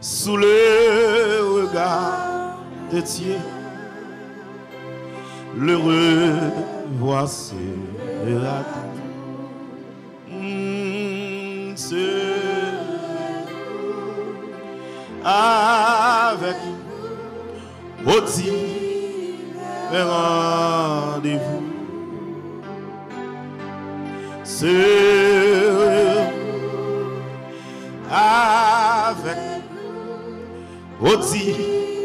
sous le regard de Dieu. L'heureux voici avec Oti rendez-vous avec Oti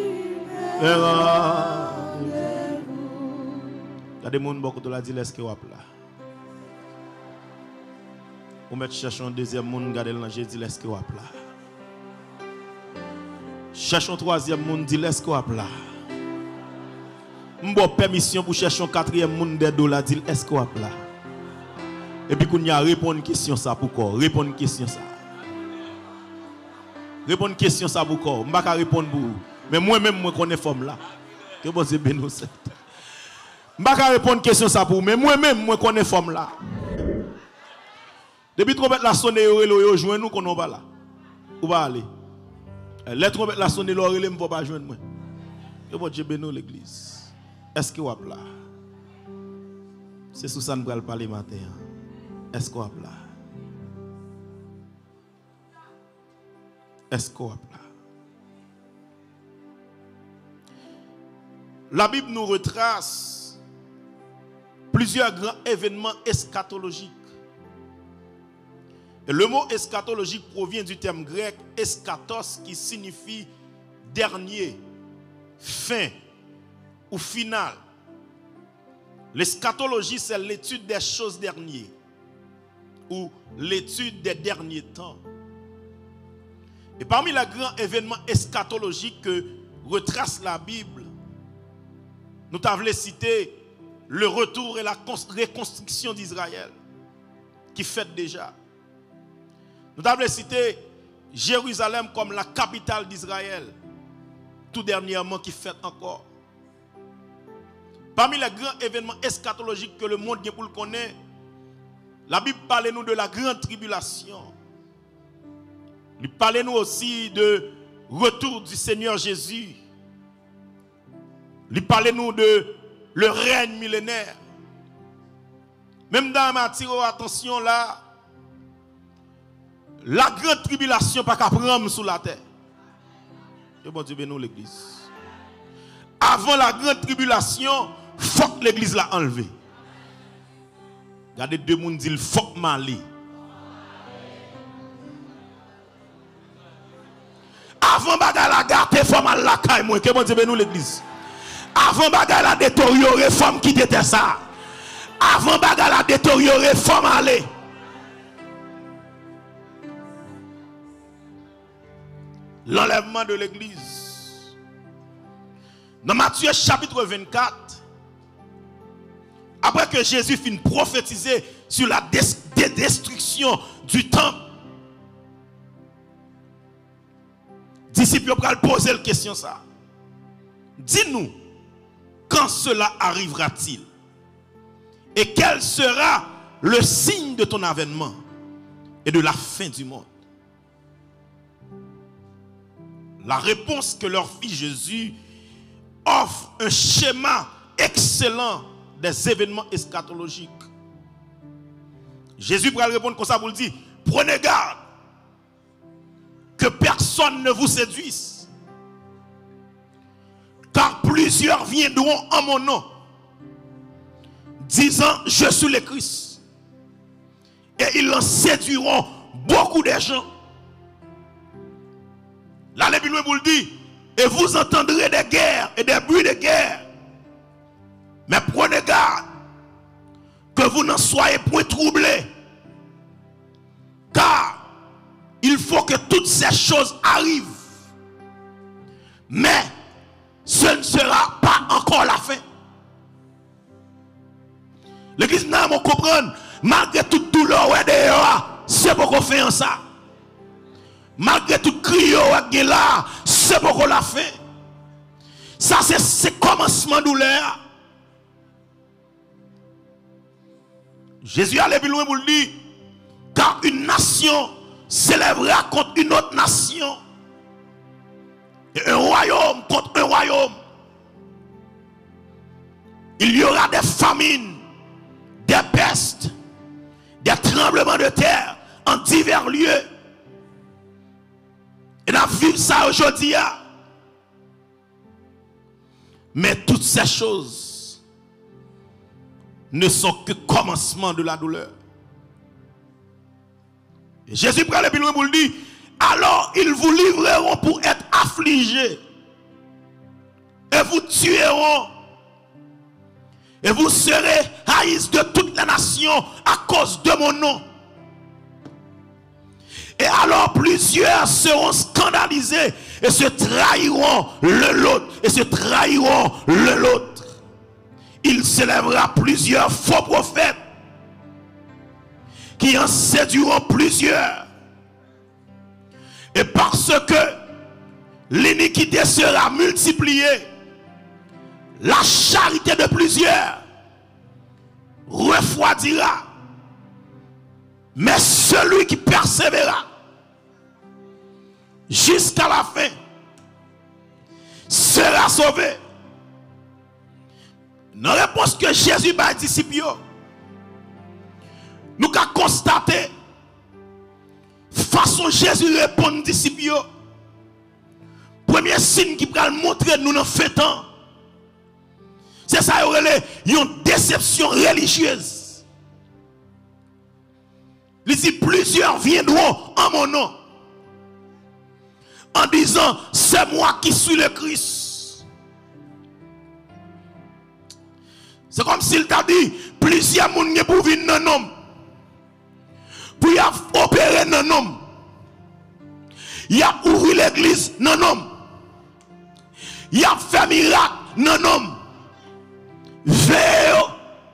rendez-vous. Il y a des gens beaucoup de la dit laisse que wap là. Ou mettre chercher un deuxième monde garder le Jésus dit laisse que wap là. Cherchons troisième monde, dit laisse quoi là. M'bo permission pour chercher un quatrième monde des dollars, dit est-ce quoi là. Et puis qu'on y a répondre question ça pour quoi? Répondre question ça. Répondre question ça pour quoi? M'pa ka répondre pour vous. Mais moi-même moi connais forme là. Que bon Dieu bénisse. M'pa ka répondre question ça pour vous, mais moi-même moi connais forme là. Depuis trompette la sonne yo joindre nous qu'on va là. Ou va aller. Les trompettes la sonne l'oreille, je ne peux pas joindre moi. Que bon Dieu bénisse l'église. Est-ce que vous êtes là? C'est sous ça que nous allons parler matin. Est-ce que vous êtes là? Est-ce que vous êtes là? La Bible nous retrace plusieurs grands événements eschatologiques. Et le mot eschatologique provient du terme grec eschatos qui signifie dernier, fin ou final. L'eschatologie, c'est l'étude des choses dernières ou l'étude des derniers temps. Et parmi les grands événements eschatologiques que retrace la Bible, nous t'avons cité le retour et la reconstruction d'Israël qui fait déjà. Nous avons cité Jérusalem comme la capitale d'Israël, tout dernièrement qui fait encore. Parmi les grands événements eschatologiques que le monde pour le connaître, la Bible parle nous de la grande tribulation. Il parle nous aussi de retour du Seigneur Jésus. Il parle nous de le règne millénaire. Même dans ma attention là, la grande tribulation pas qu'à prendre sous la terre. Que bon Dieu bénisse l'église. Avant la grande tribulation, faut que l'église l'a enlevé. Regardez deux monde dit faut que m'aller. Avant bagarre la gâter faut mal la caille moi. Que bon Dieu bénisse l'église. Avant bagarre la détériorer femme qui était ça. Avant bagarre la détériorer faut m'aller. L'enlèvement de l'église. Dans Matthieu chapitre 24, après que Jésus finit prophétiser sur la destruction du temple, disciples ont posé la question ça. Dis-nous, quand cela arrivera-t-il? Et quel sera le signe de ton avènement et de la fin du monde? La réponse que leur fit Jésus offre un schéma excellent des événements eschatologiques. Jésus pourra répondre comme ça pour le dire, prenez garde que personne ne vous séduise. Car plusieurs viendront en mon nom, disant je suis le Christ. Et ils en séduiront beaucoup de gens. Là, la Bible vous dit, et vous entendrez des guerres et des bruits de guerre. Mais prenez garde que vous n'en soyez point troublés. Car il faut que toutes ces choses arrivent. Mais ce ne sera pas encore la fin. L'église n'a pas comprendre, malgré toute douleur, c'est pour qu'on fait ça. Malgré tout cri, c'est pour qu'on l'a fait. Ça, c'est le commencement de douleur. Jésus allait plus loin pour le dire, car une nation s'élèvera contre une autre nation royaume contre un royaume. Il y aura des famines, des pestes, des tremblements de terre en divers lieux. Et nous vivons ça aujourd'hui. Mais toutes ces choses ne sont que commencement de la douleur. Et Jésus prend le pilon pour le dire, alors ils vous livreront pour être affligés. Et vous tueront. Et vous serez haïs de toute la nation à cause de mon nom. Et alors plusieurs seront scandalisés et se trahiront l'un l'autre. Et se trahiront l'un l'autre. Il s'élèvera plusieurs faux prophètes qui en séduiront plusieurs. Et parce que l'iniquité sera multipliée, la charité de plusieurs refroidira. Mais celui qui persévérera jusqu'à la fin sera sauvé. Dans la réponse que Jésus va disciples, nous avons constaté façon Jésus répond aux disciples. Premier signe qui va montrer nous dans fait temps. C'est ça, il y a une déception religieuse. Il dit plusieurs viendront en mon nom en disant c'est moi qui suis le Christ. C'est comme s'il t'a dit plusieurs personnes pour venir dans nom, pour y opérer dans nom, il a ouvert l'église dans nom, il a fait miracle dans nom. Veille,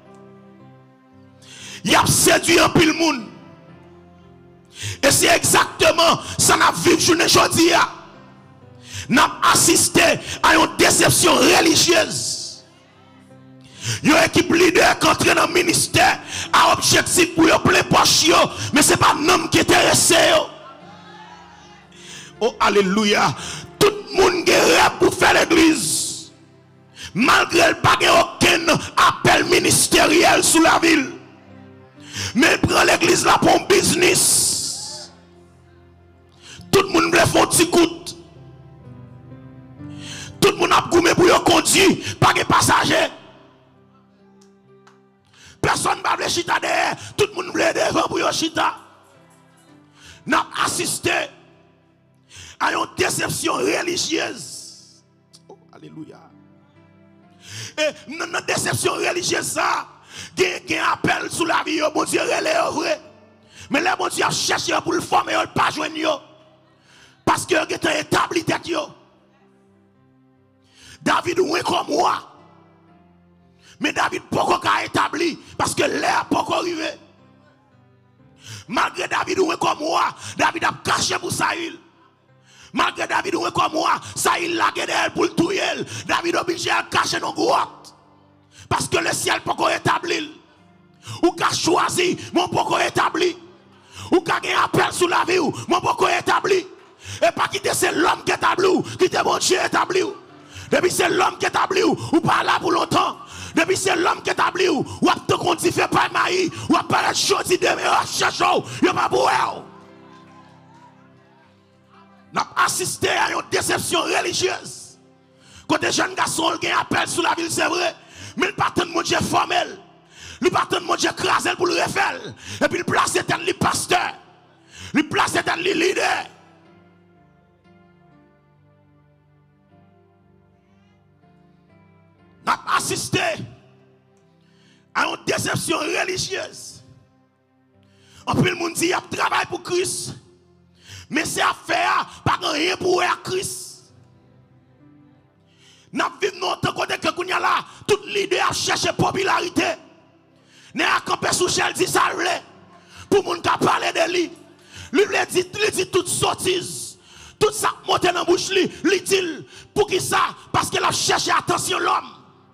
il a séduit un pile monde. Et c'est exactement ça qu'on vécu journée aujourd'hui. Nous avons assisté à une déception religieuse. Il y a une équipe leader qui entre dans le ministère à objectif pour y plein poche, mais ce n'est pas un homme qui est intéressé. Oh, alléluia. Tout le monde est rêve pour faire l'église. Malgré le pas aucun appel ministériel sous la ville. Mais il prend l'église là pour un business. Tout le monde veut faire un petit coup. Tout le monde a goumé pour y conduire, pas de passagers. Personne ne veut chita derrière. Tout le monde veut devant pour y chita. Nous avons assisté à une déception religieuse. Oh, alléluia. Et dans la déception religieuse, ça, il y a un appel sous la vie, bon Dieu, relève vrai. Mais là, bon Dieu a cherché pour le former, il n'a pas joindre. Parce que il a établi tête. David, oui, comme moi. Mais David, pourquoi il a établi? Parce que l'air n'a pas arrivé. Malgré David, oui, comme moi, David a caché pour Saïl. Malgré David, oui, comme moi, Saïl l'a gagné pour le tuer. David est obligé à cacher nos grottes. Parce que le ciel peut pas établir. Ou qu'a choisi, mon pourquoi établi. Ou qu'a gagné appel sous la vie, mon pourquoi établi. Et pas quitter c'est l'homme qui établi, qui te bon Dieu établi. Depuis c'est l'homme qui établi, ou pas là pour longtemps. Depuis c'est l'homme qui établi, ou à te conduire fait pas maïs, ou à pas la chose demain, à chercher, il pas pour elle. Nous avons assisté à une déception religieuse. Quand des jeunes garçons ont un appel sur la ville, c'est vrai. Mais le partent de mon Dieu formel. Le partent de mon Dieu crasel pour le refaire. Et puis le place est un pasteur. Le place est un leader. Nous avons assisté à une déception religieuse. En plus, le monde dit qu'il y a travail pour Christ. Mais c'est affaire, pas rien pour Christ. Nous vivons notre côté que nous là, tout l'idée à chercher popularité. Nous avons campé sous chel, dit ça, pour nous parler de lui. Lui dit toute sottise. Tout ça monte dans la bouche, lui dit, pour qui ça? Parce qu'il a cherché attention l'homme.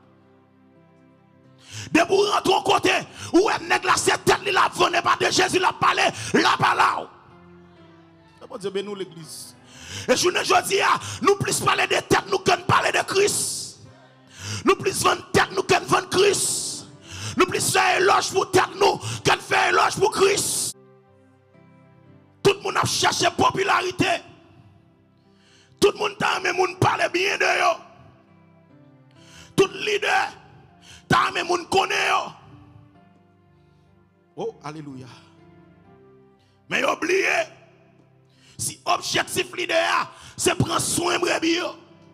De vous rentrer au côté, où elle nègre cette tête, il a vendu pas de Jésus, il a parlé, là-bas là. Bon Dieu, bénis l'église. Et je ne dis pas, nous plus parler de tête, nous qu'on parler de Christ. Nous plus vendre tête, nous qu'on vendre Christ. Nous plus faire éloge pour tête, nous qu'on fait éloge pour Christ. Tout le monde a cherché popularité. Tout le monde a même parler bien de eux. Tout leader a même connaît eux. Oh, alléluia. Mais oubliez, si objectif leader, c'est prendre soin de brebis.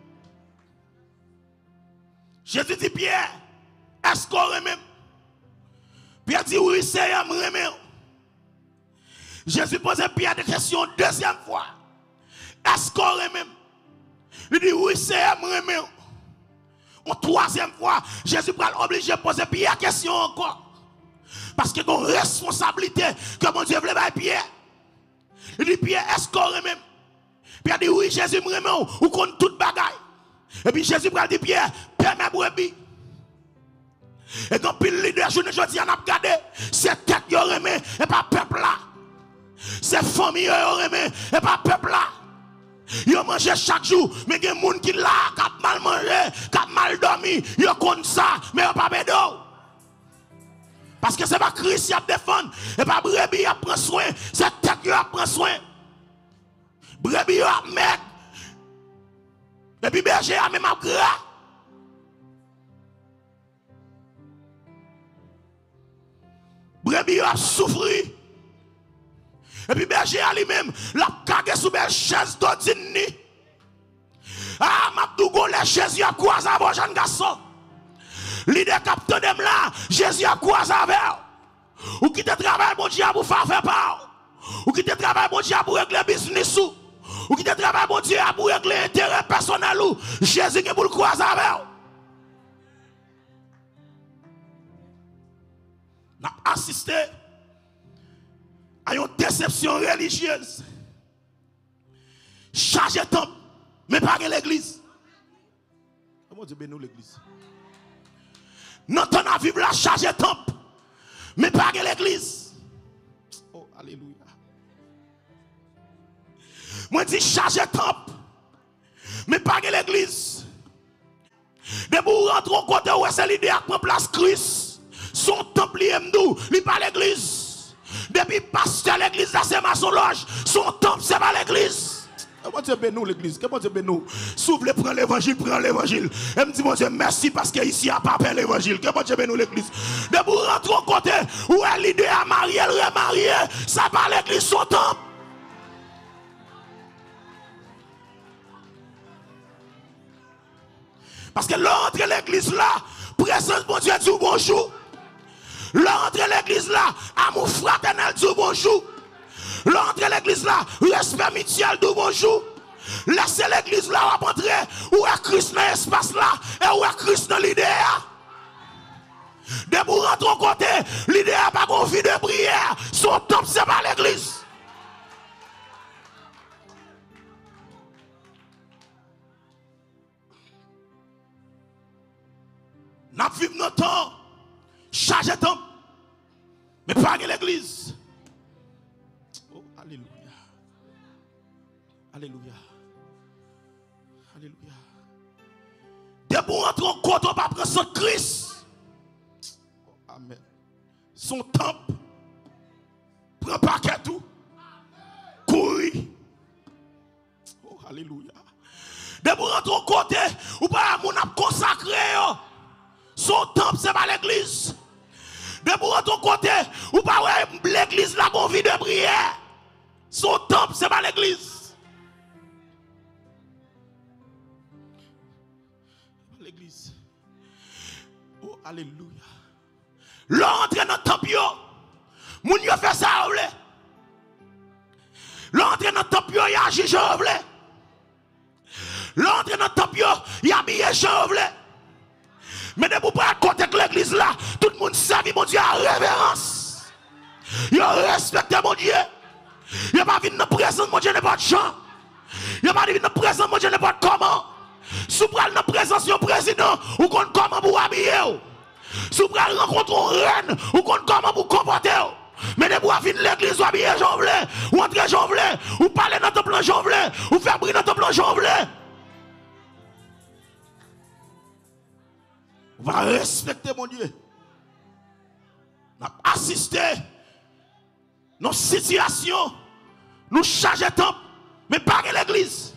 Jésus dit Pierre, est-ce qu'on remet? Pierre dit oui, c'est un remet. Jésus pose Pierre des questions deuxième fois. Est-ce qu'on remet? Il dit oui, c'est un remet. En troisième fois, Jésus va l'obliger à poser Pierre question encore. Parce que une responsabilité que mon Dieu voulait faire Pierre. Il dit Pierre, est-ce qu'on remet? Pierre dit oui, Jésus me remet ou qu'on toute bagaille. Et puis Jésus va dire Pierre, permets brebis. Et quand le leader, je ne dis pas regardé, c'est tête qui remet et pas peuple là. C'est famille qui remet et pas peuple là. Ils mangent chaque jour, mais il y a des gens qui là, qui ont mal mangé, qui ont mal dormi, ils ont ça, mais ils n'ont pas bédo. Parce que ce n'est pas Christ qui a défendu, et pas brebis qui prend soin, c'est tête qui prend soin. Brebis qui a mec, et puis berger a même gras. Brebis a souffri. Et puis berger a lui-même, la cagé sous belle chaise d'ordine. Ah, Mabdougo, les chaises, il y a quoi ça, mon jeune garçon? L'idée capteur de là, Jésus a quoi ça avec? Ou qui te travaille, mon Dieu, pour faire part. Ou qui te travaille, mon Dieu, pour régler business. Ou qui te travaille, mon Dieu, pour régler intérêt personnel. Jésus qui pour le croiser avec. N'a assisté à une déception religieuse. Chargé temple, mais pas l'église. Comment Dieu bénit l'église? Nous t'en à vivre la chargé temple, mais pas l'église. Oh, alléluia. Moi dis chargé temple, mais pas l'église. De vous rentrer au côté où c'est l'idée à prendre place Christ. Son temple, il pas l'église. Depuis pasteur l'église, c'est maçon loge. Son temple, c'est pas l'église. Comment Dieu bénit l'église? Comment Dieu bénit? S'ouvre, prends l'évangile, prends l'évangile. Et me dit, mon Dieu, merci parce qu'ici, il n'y a pas l'évangile. Comment Dieu bénit l'église? De vous rentrer au côté où elle l'idée à marier, elle remarier, ça pas l'église, son temple. Parce que l'entrée l'église là, présence mon Dieu dit bonjour. L'entrée l'église là, amour fraternel dit bonjour. L'entrée l'église là, respect mutuel dit bonjour. Laissez l'église là, on va entrer où est Christ dans l'espace là et où est Christ dans l'idée. De vous rentrer au côté, l'idée n'a pas confié de prière. Son temple, c'est pas l'église. Nous vivons notre temps, chargé temps, mais pas l'église. Oh, alléluia. Alléluia. Alléluia. Dès pour rentrer en côte, on va prendre son Christ. Oh, amen. Son temple, prend paquet tout, courir. Oh, alléluia. Dès pour rentrer en côté, ou pas mon a consacré. Son temple, c'est pas l'église. De pour ton côté, ou pas l'église là qu'on vit de prière. Son temple, c'est pas l'église. L'église. Oh, alléluia. L'entrée dans le temple, moun yo fait ça, ou le. L'entrée dans le temple, il y a agi, je voulais. L'entrée dans le temple, il y a habillé, je voulais. Mais de vous pas côté de l'église là, tout le monde serve mon Dieu à révérence. Il respecte mon Dieu. Il pas venu dans la présence mon Dieu n'importe chant. Il pas venu dans la présence mon Dieu n'importe comment. Si vous prenez dans la présence du président, ou comment vous habiller. Si vous prenez rencontrer une reine, ou comment vous comporter. Mais de bois fin l'église, ou habiller j'en voulais, ou entrer j'en voulais, ou parler dans ton plan j'en voulais, ou faire briller dans ton plan j'en voulais. On va respecter mon Dieu. On va assister nos situations, nous charger temple, mais pas que l'église.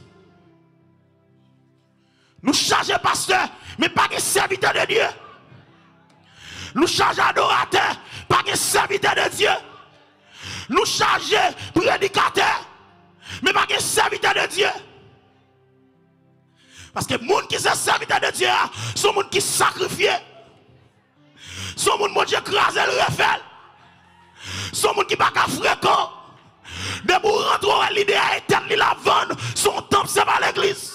Nous charger pasteur, mais pas que serviteur de Dieu. Nous charger adorateur, pas que serviteur de Dieu. Nous charger prédicateur, mais pas que serviteur de Dieu. Parce que les gens qui sont serviteurs de Dieu sont les gens qui sacrifient. Sont les gens qui écrasent le refait. Sont les gens qui ne sont pas fréquents. De pour rentrer à l'idée éternelle, la vendre, son temple, c'est pas l'église.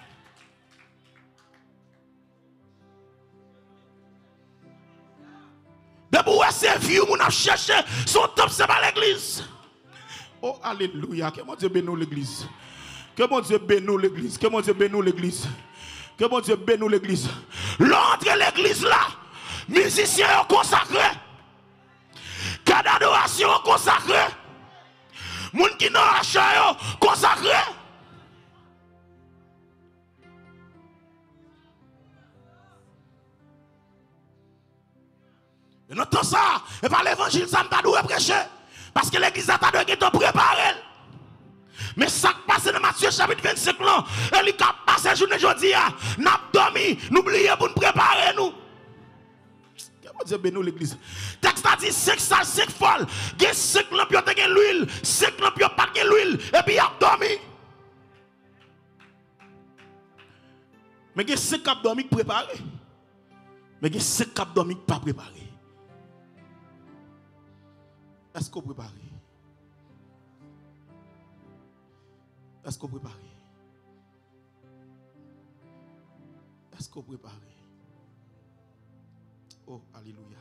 De pour ces vieux, on a cherché, son temple, c'est pas l'église. Oh, alléluia. Que mon Dieu bénisse l'église. Que mon Dieu bénisse l'église. Que mon Dieu bénisse l'église. Que mon Dieu bénisse l'église. L'entrée l'église là, musiciens sont consacrés. Cadre d'adoration consacré. Moun qui n'ont achat consacré. Et nous ça, et par l'évangile, ça ne pas doit prêcher. Parce que l'église a dû être préparée. Mais ça qui passe dans Matthieu chapitre 25 là, et qui passe la journée aujourd'hui, nous avons dormi, nous oublions pour nous préparer nous. Dieu bénisse l'église. Texte a dit 5 salles, 5 folles. Il y a 5 lampions qui ont l'huile, 5 lampions pas de l'huile, et puis il a dormi. Mais il y a 5 cap dormi préparés. Mais il y a 5 cap dormi pas préparés. Est-ce qu'on prépare? Est-ce qu'on prépare? Est-ce qu'on prépare? Oh, alléluia.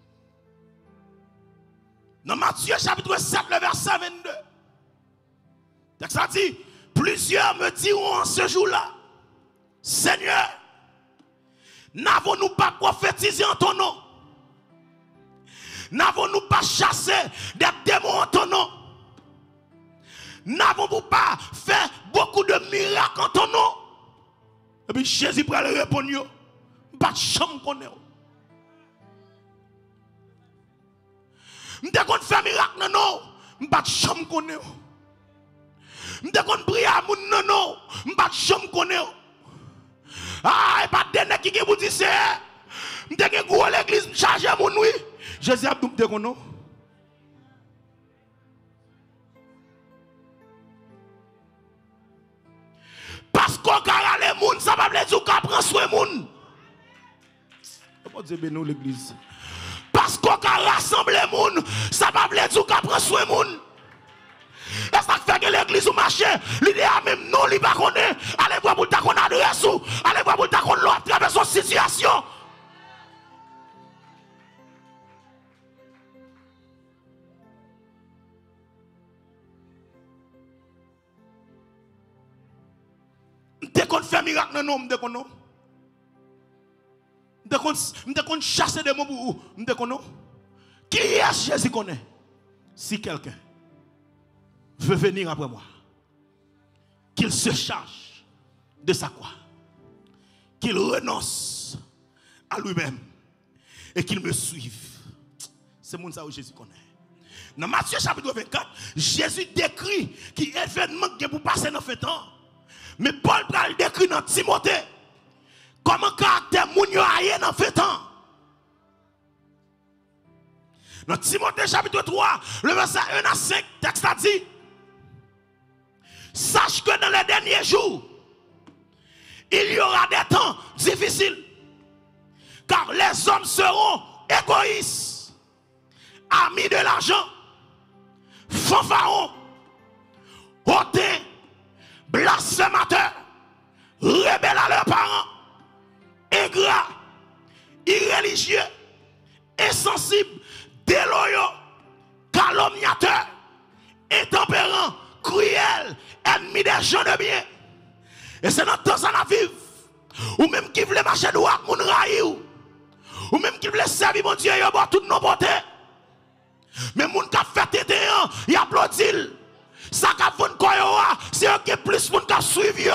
Dans Matthieu chapitre 7, le verset 22. Texte a dit, plusieurs me diront en ce jour-là, Seigneur, n'avons-nous pas prophétisé en ton nom? N'avons-nous pas chassé des démons en ton nom? N'avons-nous pas fait beaucoup de miracles en ton nom? Et puis Jésus pourrait leur répondre, pas de chambre qu'on est. Je ne peux faire miracle, non, non. Pas de chambre qu'on est. Je ne peux prier à mon non, non. Pas de chambre qu'on est. Ah, et pas de dernier qui vous dit c'est. Je ne peux pas l'église charger mon nuit. Jésus a dit qu'on non. Parce qu'on a les gens, ça va vous dire qu'on prend soin des gens. Comment Dieu bénisse l'église? Parce qu'on a rassemblé les gens, ça va vous dire qu'on prend soin des gens. Et ça fait que l'église ou marché, l'idée a même non, il va connaître. Allez voir pour ta qu'on adresse ou, allez voir pour ta qu'on l'a à travers son situation. Dès qu'on fait miracle, non, dès qu'on non. Dès qu'on chasse des mots pour vous, dès qu'on non. Qui est Jésus connaît? Si quelqu'un veut venir après moi, qu'il se charge de sa croix, qu'il renonce à lui-même et qu'il me suive. C'est mon ça où Jésus connaît. Dans Matthieu chapitre 24, Jésus décrit qui événement qui pour passer dans ce temps. Mais Paul le décrit dans Timothée comment caractère moun yo aye dans ce temps. Dans Timothée chapitre 3, le verset 1 à 5, texte a dit, sache que dans les derniers jours, il y aura des temps difficiles, car les hommes seront égoïstes, amis de l'argent, fanfarons, hautains, blasphémateurs, rebelles à leurs parents, ingrats, irréligieux, insensibles, déloyaux, calomniateurs, intempérants, cruels, ennemis des gens de bien. Et c'est notre temps à vivre. Ou même qui veut marcher droit, mon raïou. Ou même qui veut servir mon Dieu, il y a toutes nos beautés. Mais moun qui fait tété, il applaudit. Ça qui a fait quoi, c'est que plus moun qui suivi.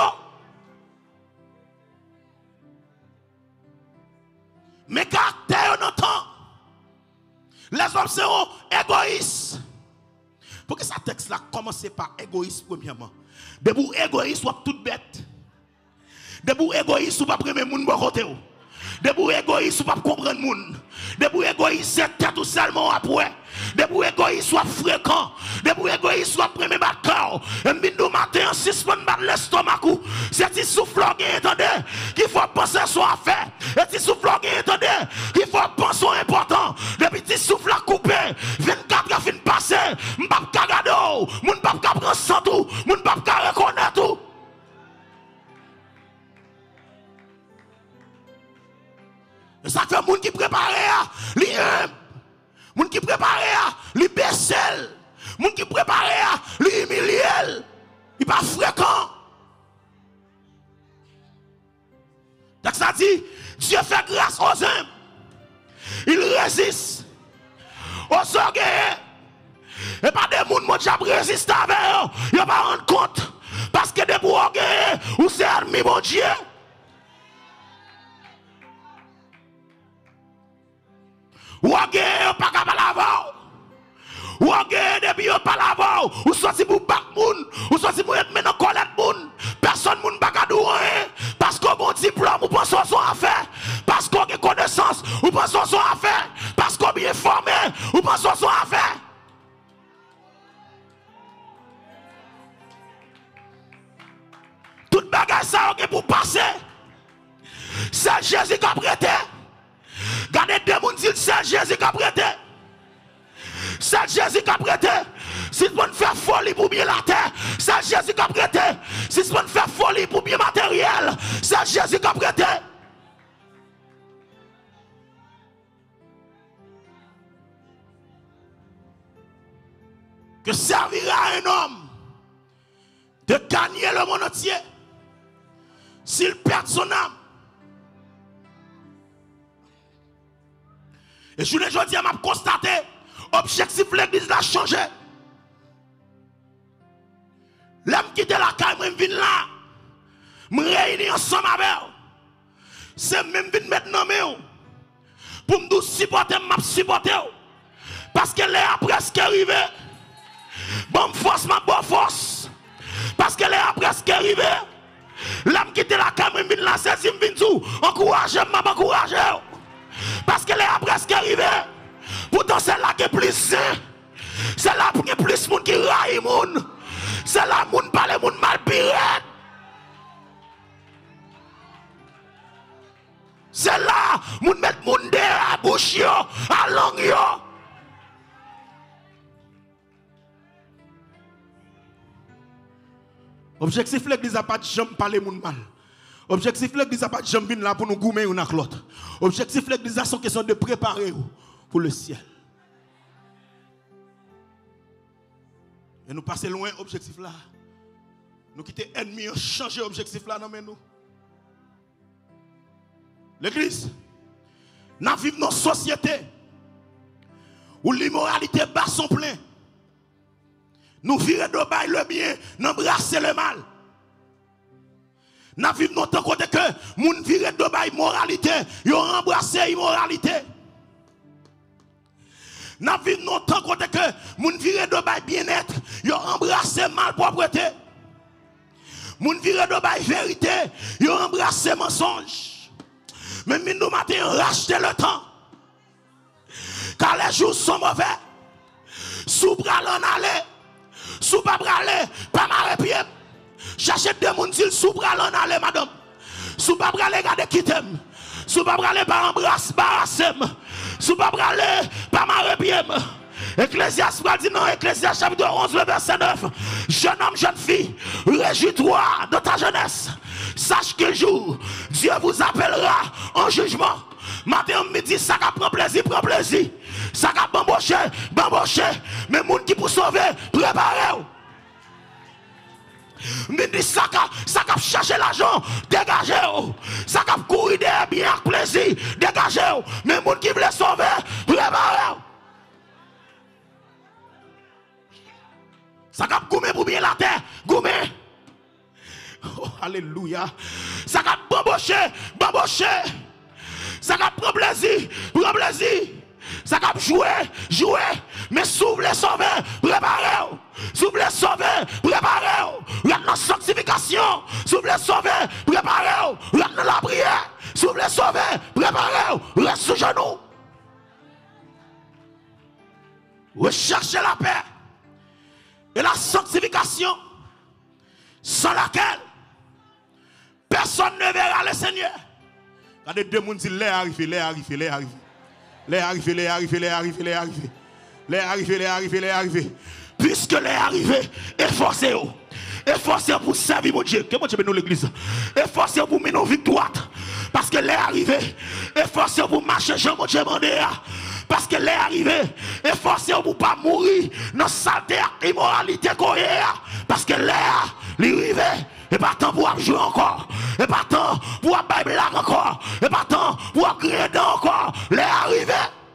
Mais caractère dans le temps. Les hommes seront égoïstes. Pour que ce texte là commence par égoïste premièrement. Debout égoïste ou toute bête. Debout égoïste ou pas prendre moun bon côté. Debout égoïste ou pas comprendre moun. Debout égoïste c'est tête ou seulement après. Debout égoïste ou fréquent. Debout égoïste ou premier batteur. Et m'bindou matin en 6 points de l'estomac. C'est ti souffle entendez qu'il faut penser à son affaire. Et ti souffle entendez qu'il faut penser au important. Depuis ti souffle à couper 24 a fin passer. M'pap ka gade ou. Moun pap ka prendre sans tout. Moun pap ka reconnaître tout. Ça fait moun qui prépare li moun qui prépare li baissel moun qui prépare li humiliel il pas fréquent. Donc ça dit Dieu fait grâce aux hommes. Il résiste aux orgueilleux. Et pas des moun qui résistent avec eux. Ils ne pas rendre compte parce que des orgueilleux ou c'est ennemi mon Dieu. Ou agé pas capable avant. Ou agé depuis pas l'avant. Ou sorti pour battre moun, ou sorti pour être maintenant colère moun. Personne moun pas capable rien parce qu'on a un diplôme ou pense son affaire. Parce qu'on a connaissance ou pense son affaire. Parce qu'on bien formé ou pense son affaire. Toute bagage ça est pour passer. C'est Jésus qui a prêté. Gardez des gens qui disent c'est Jésus qui a prêté. C'est Jésus qui a prêté. Si vous faire folie pour bien la terre, c'est Jésus qui a prêté. Si vous faire folie pour bien matériel, c'est Jésus qui a prêté. Que servira un homme de gagner le monde entier s'il perd son âme? Et je ne dis pas, je constaté, l'objectif de l'église a changé. L'homme qui était la caille, je viens là, je me réunis ensemble avec eux. C'est même venir maintenant, pour me supporter, je supporter. Parce que les après ce qui est arrivé, bonne force, ma bonne force. Parce que les après ce qui est arrivé, l'homme qui était la caille, je viens là, c'est si je viens tout, encouragez, je m'encourage. Parce que les après ce qui est arrivé, pourtant c'est là qui est plus sain. C'est là qui est plus monde qui raille monde. C'est là monde parle monde mal pirate. C'est là monde met monde à bouche à langue yo. Objectif l'église n'a pas de jamais parler monde mal. Objectif l'église n'a pas de jamais là pour nous goumer une avec l'autre. Objectif l'église c'est une question de préparer pour le ciel. Et nous passons loin objectif là. Nous quitter ennemi, changer objectif là dans nous. L'église, nous vivons dans une société où l'immoralité bat son plein. Nous vivons de bail le bien, nous embrasser le mal. Nous vivons dans côté que nous vivons de bail moralité, nous embrasser immoralité. Nous vivons dans côté que nous vivons de bail bien-être, nous embrasser malpropreté. Nous vivons de bail vérité, nous embrasser mensonge. Mais nous matin racheter le temps. Car les jours sont mauvais. Sous bras l'en aller. Sous pas braler, pas marrer pied. J'achète des gens qui sous bras l'en aller, madame. Sous pas braler, garder qui t'aime. Sous pas braler, pas embrasse, barrassem. Sous pas braler, pas marrer pied. Ecclésiaste dit non, Ecclésiaste chapitre 11, le verset 9. Jeune homme, jeune fille, réjouis-toi de ta jeunesse. Sache qu'un jour, Dieu vous appellera en jugement. Matin, midi, ça prend plaisir, prend plaisir. Ça bambocher, bambocher. Mais les gens qui pour sauver, préparez-vous. Midi, ça chercher l'argent, dégagez-vous. Ça courir derrière bien avec plaisir, dégagez-vous. Mais les gens qui veulent sauver, préparez-vous. Ça cap goumé pour bien la terre, goumé. Oh, alléluia. Ça cap bambocher. Ça cap prendre plaisir, Ça cap jouer. Mais s'ouvre les sauver, préparez-vous. S'ouvre les sauver, préparez-vous. Vous êtes dans la sanctification. S'ouvre les sauver, préparez-vous. Vous êtes dans la prière. S'ouvre les sauver, préparez-vous. Reste sous genoux. Recherchez la paix et la sanctification sans laquelle personne ne verra le Seigneur. Regardez deux personnes disent l'air arrivé. Puisque l'air arrivé, efforcez-vous. Efforcez-vous pour servir mon Dieu. Que mon Dieu bénisse l'église. Efforcez-vous pour mener nos victoires. Parce que l'air arrivé. Efforcez-vous pour marcher Jean mon Dieu mandé. Parce que l'air arrivé. Efforcez-vous pour ne pas mourir dans saleté et immoralité. Parce que l'air arrivé. Et pas tant pour jouer encore. Et pas tant pour bailler blague encore. Et pas tant pour gréder encore. L'air arrivé.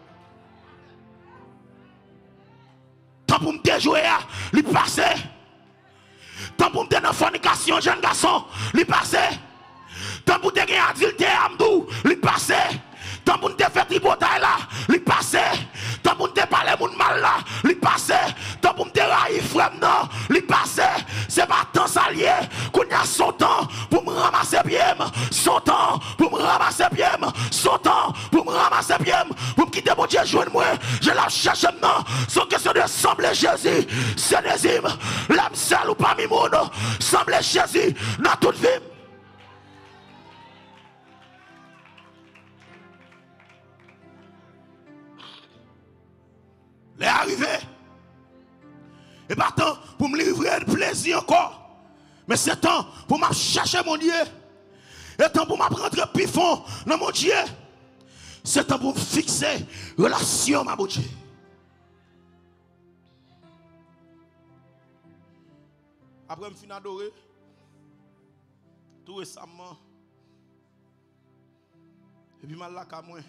Tant pour me jouer, il passe. Tant pour me dans la fornication, jeune garçon, il passe. Tant pour te gagner adultère, amdou, il passe. Tant pour te faire tripotaille là, il passe. Tant pour te parler mon mal là, il passe. Tant pour te railler frère non, il passe. C'est pas temps salier, qu'on y a son temps pour me ramasser bien, son temps pour me ramasser bien, son temps pour me ramasser bien, pour me quitter mon Dieu, joindre moi. Je la cherche maintenant, sans question de sembler Jésus, c'est des hymnes, l'âme seule ou parmi mon nom, sembler Jésus dans toute vie. Les arrivé. Et pas temps pour me livrer de plaisir encore. Mais c'est temps pour me chercher mon Dieu. Et temps pour me prendre pifon dans mon Dieu. C'est temps pour me fixer relation avec mon Dieu. Après, je finis d'adorer. Tout récemment. Et puis, je suis là,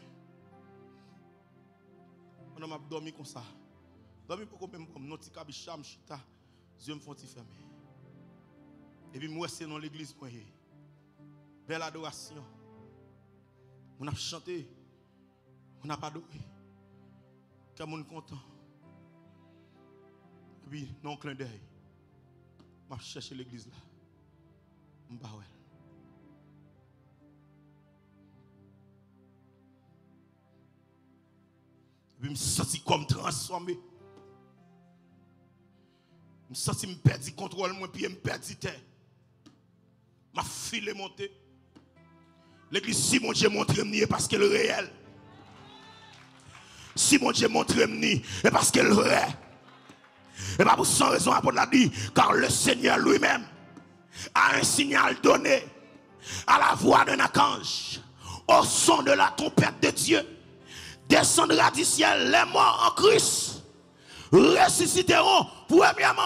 on m'a dormi comme ça. Dormi pour même comme notre cabicham chita, yeux me font fermer. Et puis moi c'est dans l'église pour belle adoration. On a chanté, on a pas adoré. Comme on content. Et puis non clin d'œil. M'a cherché l'église là. M'bawel. Je me sens comme transformé. Je me sens me perdre le contrôle, moi, puis je me perdre la terre. Ma file est montée. L'église, si mon Dieu montre m'ni, parce qu'elle est réelle. Si mon Dieu montre m'ni, c'est parce qu'elle est réelle. Et pas pour sans raison, l'apôtre l'a dit, car le Seigneur lui-même a un signal donné à la voix d'un archange, au son de la trompette de Dieu. Descendra du ciel les morts en Christ ressusciteront premièrement.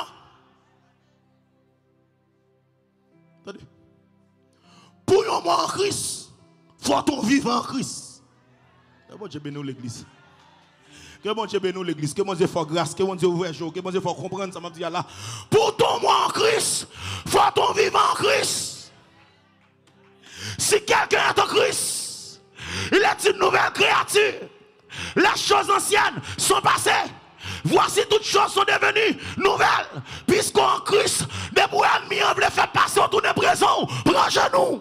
Attendez. Pour un mort en Christ, faut-on vivre en Christ. Que bon Dieu bénisse l'église. Que bon Dieu bénisse l'église. Que bon Dieu fasse grâce. Que bon Dieu ouvre les yeux. Que bon Dieu fasse comprendre ça m'a dit là. Pour ton mort en Christ, faut-on vivre en Christ. Si quelqu'un est en Christ, il est une nouvelle créature. Les choses anciennes sont passées. Voici toutes choses sont devenues nouvelles. Puisqu'en Christ, des bouts ennemis on veut faire passer autour de présent. Prends genou.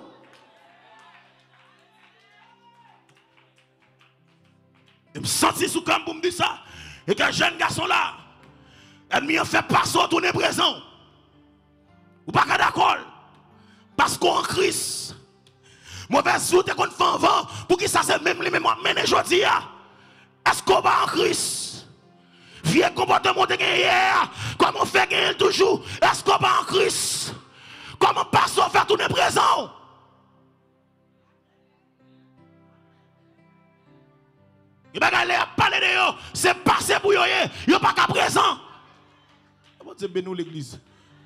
Je me sentis sous comme pour me dire ça. Et qu'un jeune garçon là, ennemi on fait passer autour de présent. Ou pas d'accord. Parce qu'en Christ, mauvaise route qu'on fait en vent. Pour qui ça c'est même les mêmes mener aujourd'hui. Est-ce qu'on va en Christ? Vieux comportement de hier, comme on fait gagner toujours. Est-ce qu'on va en Christ? Comment passe à faire tourner présent? Il va aller parler de eux, c'est passé pour eux, il n'y a pas qu'à présent. Comment Dieu bénit l'église?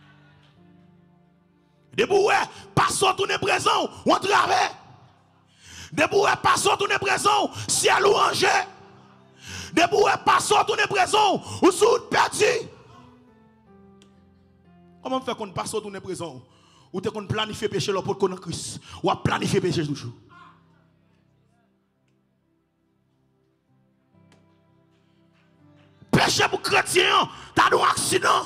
Debout, passe à tourner présent, on travaille. Debout, passe à tourner présent, ciel ou angé. Debout, passons tourner présent ou sous perdu. Comment faire qu'on passe au tourner présent? Ou te qu'on planifie péché là pour qu'on en Christ? Ou à planifier péché toujours? Péché pour chrétien, t'as un accident.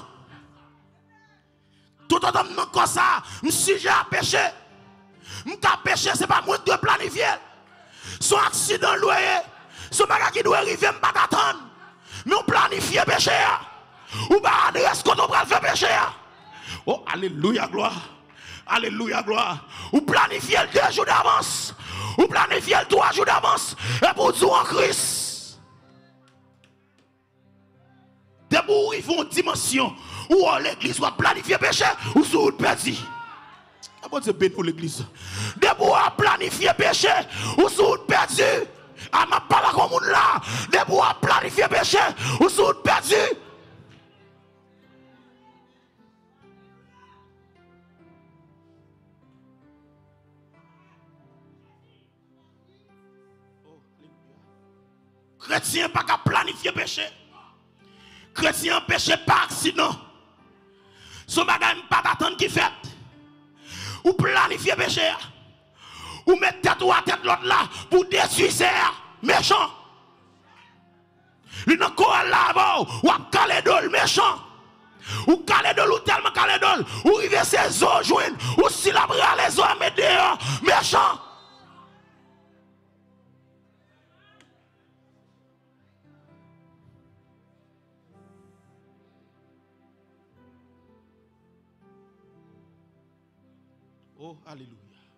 Tout le temps comme ça, si j'ai à pécher, m'ka péché, c'est pas moi qui dois planifier. Son accident loyer, son bagage qui doit arriver, m'pas t'attendre. Mais on planifie péché. Ou pas adresse quand on va faire péché. Oh, alléluia, gloire. Alléluia, gloire. Ou planifier le 2 jours d'avance. Ou planifier le 3 jours d'avance. Et pour tout en Christ. Debout, ils font une dimension où l'église va planifier péché ou sous le perdu. Comment c'est béni pour l'église? Debout à planifier péché ou sous le perdu. À ma parole comme là. Debout à planifier péché ou sous le perdu. Chrétien pas qu'à planifier péché. Chrétien péché par accident. Son bagage pas d'attendre qui fait. Ou planifier péché. Ou mettre tête ou à tête l'autre là pour détruire ces méchants. Il n'a qu'à là ou à caler d'ol méchant. Ou caler d'ol ou tellement caler d'ol. Ou river ses os joindre. Ou si la bras les os à mettre dehors méchant. Oh, alléluia.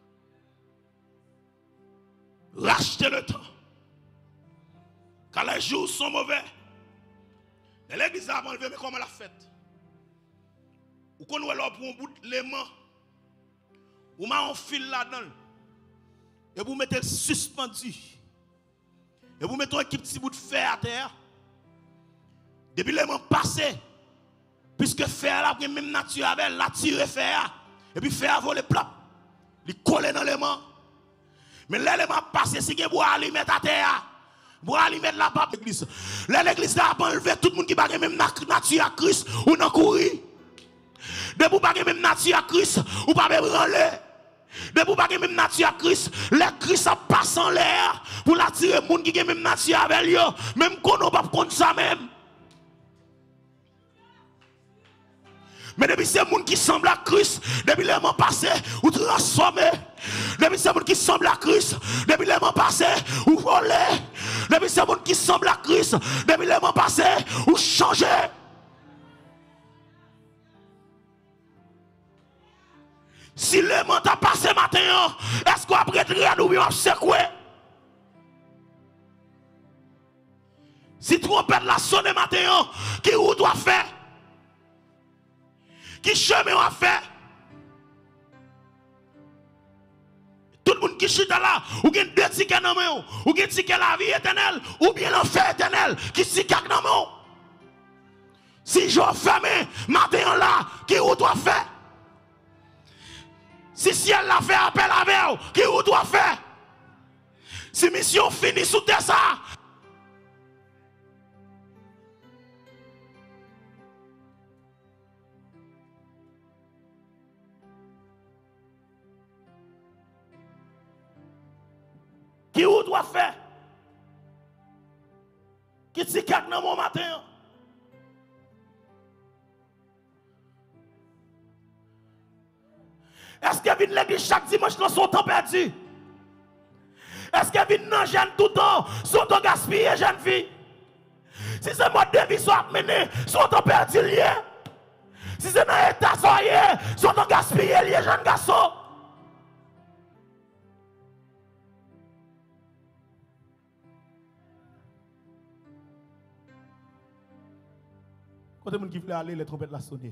Rachetez le temps. Quand les jours sont mauvais, l'église a enlevé, mais comment la fête? Ou qu'on là pour un bout de l'aimant, ou m'a un fil là-dedans, et vous mettez suspendu, et vous mettez un petit bout de fer à terre. Depuis l'aimant passé, puisque fer là, même nature avec, la tire fer, et puis fer voler plat, il colle dans l'aimant. Mais l'élément passé, c'est que vous allez mettre à terre. Vous allez mettre la pape l'église. L'église a enlevé tout le monde qui n'a pas même nature à Christ ou n'a courir. De vous pas même nature à Christ ou pas même râler. De vous pas même nature à Christ, les Christ a passé en l'air pour l'attirer les gens qui ont même nature avec lui. Même qu'on n'a pas contre ça même. Mais depuis ces gens qui semblent à Christ, depuis les moments passés, ou transformés. Depuis ces gens qui semblent à Christ, depuis les moments passés, ou volés. Depuis ces gens qui semblent à Christ, depuis les moments passés, ou changés. Si les moments t'a passé matin, est-ce qu'on a prêté ou bien secoué? Si trompette la sonne matin, qui ou doit faire? Qui chemin a fait? Tout le monde qui chute là, ou bien deux tickets dans main, ou bien ticket la vie éternelle, ou bien l'enfer éternel, qui ticket dans main. Si je ferme matin là, qui ou doit faire? Si ciel l'a fait appel avec, qui ou doit faire? Si mission finie sous terre ça. Qui ou doit faire? Qui t'y cache dans mon matin? Est-ce que vient l'église chaque dimanche dans son temps perdu? Est-ce que vient dans jeune tout le temps, son temps gaspillé, jeune fille? Si c'est mode de vie soit mené, son temps perdu lié. Si c'est dans l'état soyé, son temps gaspillé lié, jeune garçon. Quand les gens qui veulent aller, les trompettes la sonner.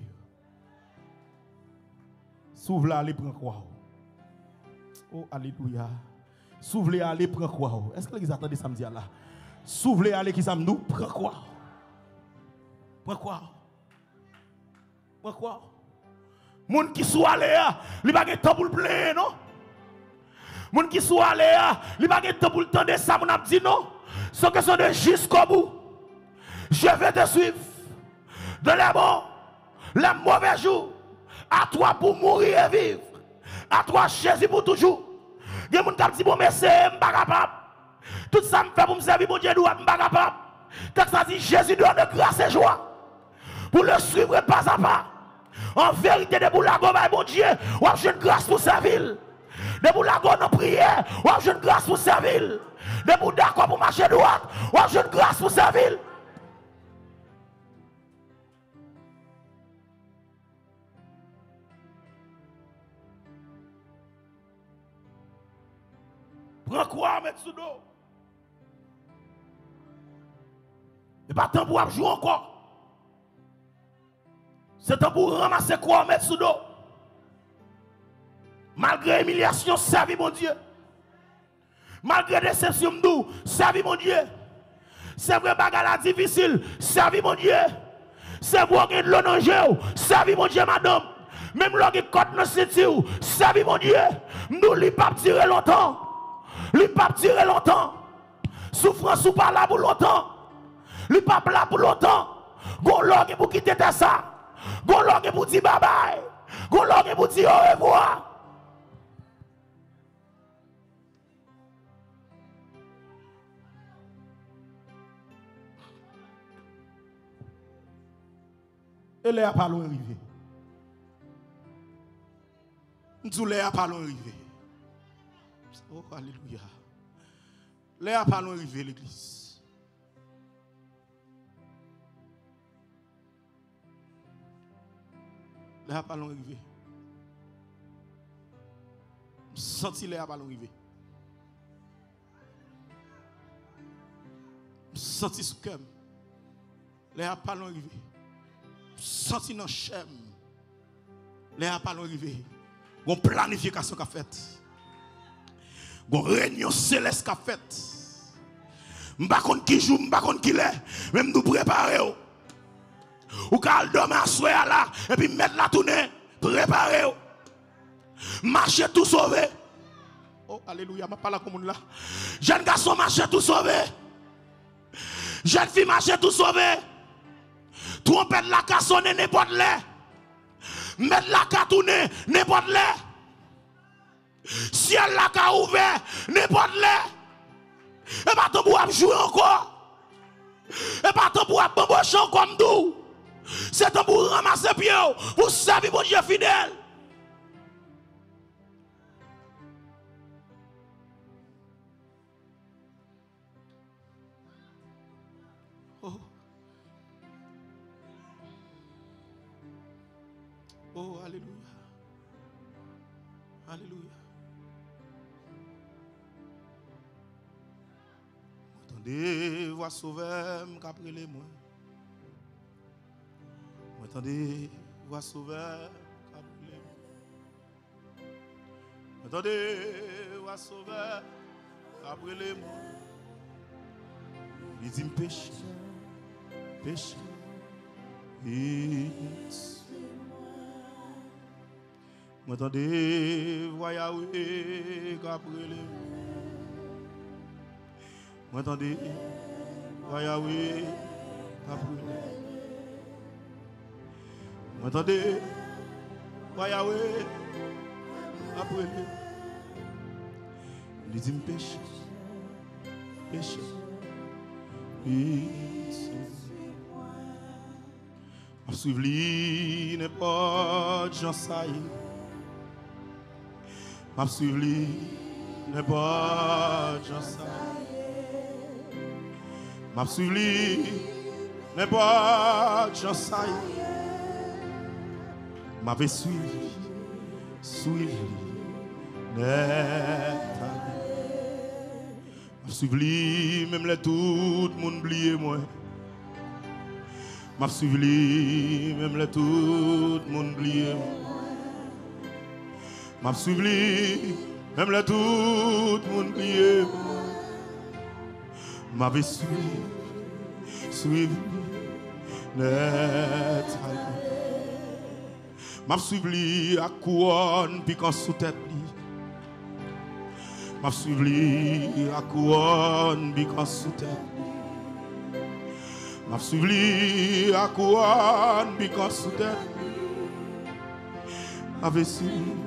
S'ouvre là, allez prendre quoi? Oh, alléluia. S'ouvre là, allez prendre quoi? Est-ce que les gens attendent samedi là? S'ouvre là, allez qui ça nous prend quoi? Prends quoi? Prends quoi? Moun qui soit allé, il va pas temps pour le plein, non? Moun qui soit allé, il va pas temps pour le temps de ça, mon a dit non. C'est question de jusqu'au bout. Je vais te suivre. Dans les bons, les mauvais jours, À toi pour mourir et vivre. À toi Jésus pour toujours. Il y a des gens qui disent bon mais c'est pas capable. Tout ça me fait pour me servir mon Dieu droit, pas capable. Quand ça dit Jésus doit de grâce et joie. Pour le suivre pas à pas. En vérité, de pour la gomme, mon Dieu, on a une grâce pour servir. De pour la gomme, on prière, on a une grâce pour servir. De pour d'accord pour marcher droit, on a une grâce pour servir. Prends quoi, mettre sous dos. Et pas temps pour jouer encore. C'est temps pour ramasser quoi, mettre sous dos. Malgré humiliation, servi mon Dieu. Malgré déception, servi mon Dieu. C'est vrai, bagarre difficile, servi mon Dieu. C'est vrai, de l'eau dans le jeu, servi mon Dieu, madame. Même l'eau qui côte dans le ceinture, servi mon Dieu. Nous, lui pas tirer longtemps. Lui pas tirer longtemps. Souffrance ou pas là pour longtemps. Lui pas là pour longtemps. Gon l'eau pour quitter ça. Gon l'eau pour dire bye bye. Gon l'eau pour dire au revoir. Et les a pas loin arrivé. Nous les a pas loin arrivé. Oh, alléluia. Les a pas loin arrivé l'église. Les a pas loin arrivé. Senti les a pas loin arrivé. Senti sous cœur. Les a pas loin arrivé. Senti dans chem. Les a pas loin arrivé. Une planification qu'a faite. Une réunion céleste qu'a faite. M'pa konn qui joue, m'pa konn qui l'est, même nous préparer. Ou kal dormir à soir là et puis mettre la tournée, préparer. Marcher tout sauvé. Oh alléluia, m'a pas la commune là. Jeune garçon marcher tout sauvé. Jeune fille marcher tout sauvé. Trompette la ka sonner n'importe l'air. Mettre la ka tourner n'importe l'air. Ciel la ka ouvert n'importe l'air. Et pas tant pour jouer encore. Et pas tant pour bambocher comme nous. C'est temps pour ramasser pied pour servir mon Dieu fidèle. Oh. Oh, alléluia. Alléluia. Attendez, voix sauveur, m'après les mois. Attendez, voix sauveur, m'après les mois. Attendez, voix sauveur, après les mois. Il dit péché, péché. M'entendez, voix Yahweh, qu'après les mois. M'entendez, voix Yahweh, qu'après les mois. M'entendez, voix Yahweh, après les mois. Il dit péché, péché. Je suis n'importe Jean Saïd. Je suis n'importe Jean Saïd. Je suis n'importe Jean Saïd. M'avait suivi net. Je suis même les tout le monde oublié moi. Je suis même les tout le monde oublié moi. Je suis même les tout le monde oublié moi. Je suis net. Je suis à couronne piquant sous tête. Je suis à couronne piquant sous tête. Je suis à couronne piquant sous tête. avec si.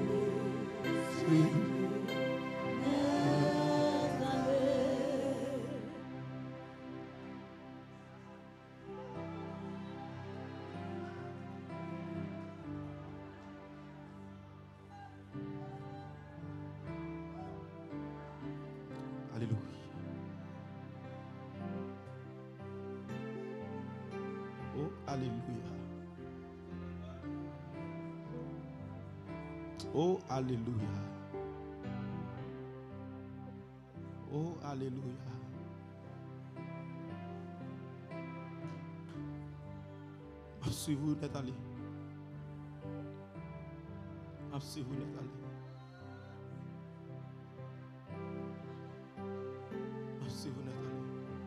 Alléluia. Oh, alléluia. Oh, alléluia. Oh, alléluia. Suivez-vous, n'êtes allé. Suivez-vous, n'êtes allé. Suivez-vous, n'êtes allé.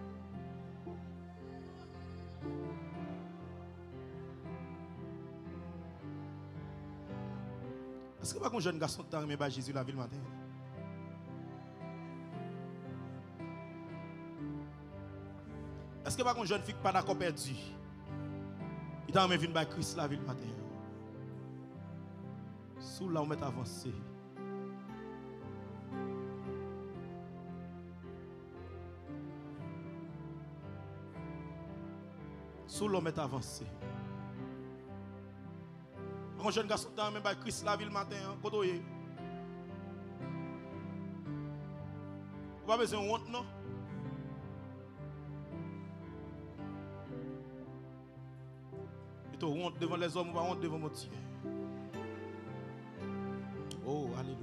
Est-ce que pas qu'un jeune garçon t'a remis par Jésus la ville matin? Est-ce que pas qu'un jeune fille qui pas d'accord perdu? Il t'a remis venir par Christ la ville matin. Sous là on met avancé. Sous l'homme est avancé. Un jeune garçon dans même Christ la ville matin, kotoye. On pas besoin de honte non. Et tu honte devant les hommes, ou pas honte devant mon Dieu. Oh alléluia.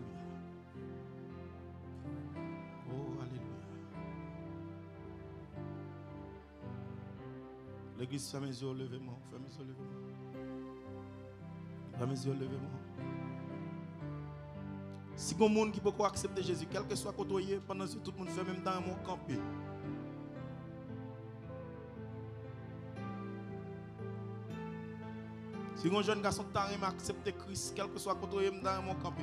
Oh alléluia. L'église ferme les yeux, levez-moi, ferme les yeux, levez-moi. Ferme les yeux, levez-moi. Si il y a un monde qui peut accepter Jésus, quel que soit côté, pendant que tout le monde fait même dans mon campé. Si un jeune garçon qui a accepté Christ, quel que soit côté, dans mon campé.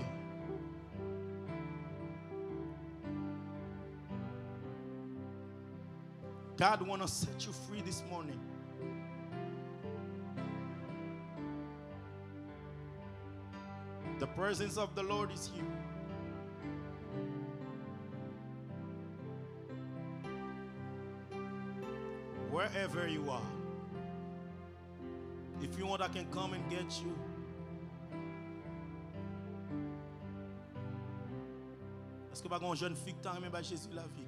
God wants to set you free this morning. The presence of the Lord is here. Wherever you are, if you want, I can come and get you. Est-ce que pas une jeune fille qui a remis Jésus la vie?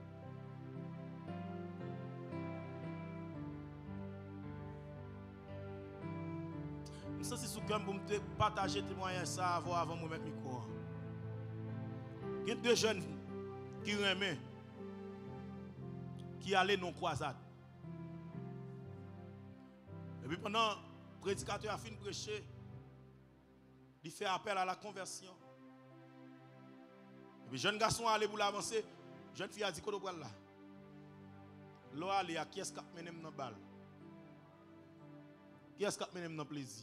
Je suis sûr que je vais partager témoignage ça avant de mettre le micro. Il y a deux jeunes qui remet, qui allaient non croisade. Et puis pendant que le prédicateur a fini de prêcher, il fait appel à la conversion. Et puis le jeune garçon a allé pour l'avancer, la jeune fille a dit qu'on doit là. Là, allez à qui est-ce qui a mené dans la balle? Qui est-ce qui a mené dans le plaisir?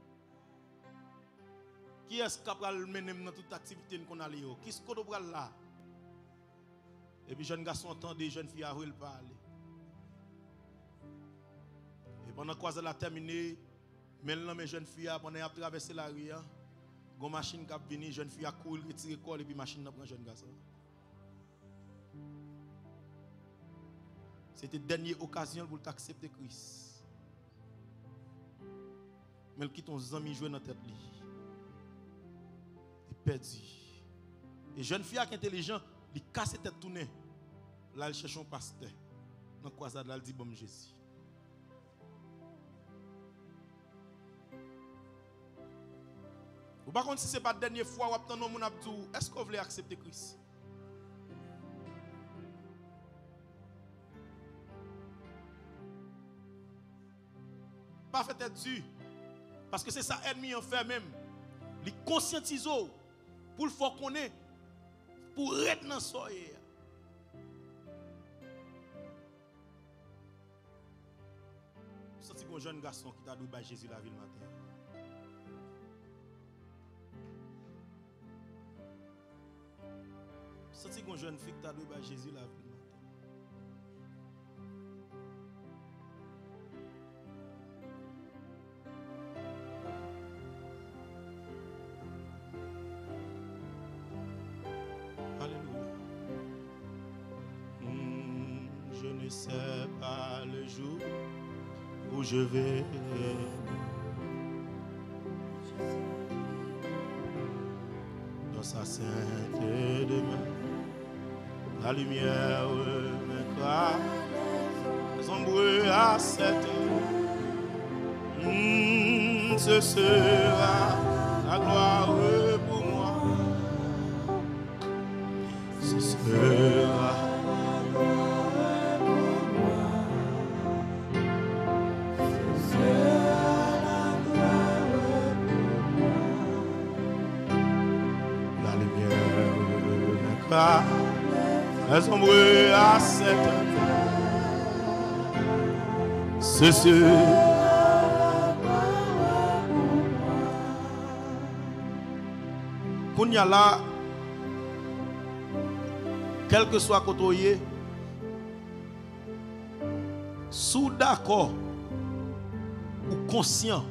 Qui est-ce qui a mené dans toute activité qu'on a liée? Qui est-ce qu'on doit là? Et puis, jeune garçon entend des jeunes filles à le parler. Et pendant que elle a terminé, maintenant, mes jeunes filles, pendant qu'elles ont traversé la rue, une machine qui a venu, les jeunes filles a couru, retiré le corps, et puis la machine a pris un jeune garçon. C'était la dernière occasion pour t'accepter Christ. Mais il quitte ton ami jouer dans la tête. Il est perdu. Et jeune fille qui est intelligent, il casse la tête tournée. Là, il cherche un pasteur. Dans la croisade, là, il dit bon Jésus. Ou par contre, si ce n'est pas la dernière fois où vous avez dit, est-ce que vous voulez accepter Christ? Pas fait être dur. Parce que c'est ça ennemi en fait même. Il conscientise pour le faire connaître, pour être dans soyez. C'est un jeune garçon qui t'a dit à Jésus la ville matin. C'est un jeune fille qui t'a dit à Jésus la ville matin. Je ne sais pas le jour où je vais. Dans sa sainte demeure, la lumière m'éclaire, sombre à 7 heures. Ce sera la gloire pour moi. Ce sera la lumière m'éclaire, sombre à 7 heures. Ce sera il y a là, quel que soit côté, sous d'accord ou conscient